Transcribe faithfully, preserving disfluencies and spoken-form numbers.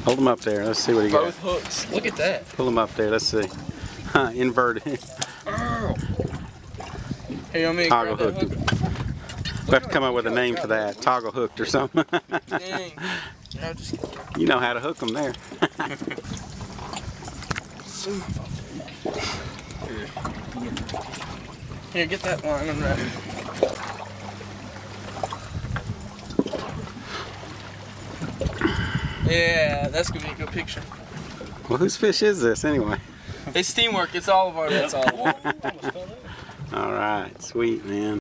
Hold them up there. Let's see what he got. Both hooks. Look at that. Pull them up there. Let's see. Huh, inverted. Oh. Hey, you want me to Toggle grab that hooked. hook? We have to come up with a name for that. Toggle hooked or something. Dang. No, just... You know how to hook them there. Here, get that line and wrap it. Yeah, that's gonna be a good picture. Well, whose fish is this anyway? It's teamwork. It's all of our. That's all. All right, sweet man.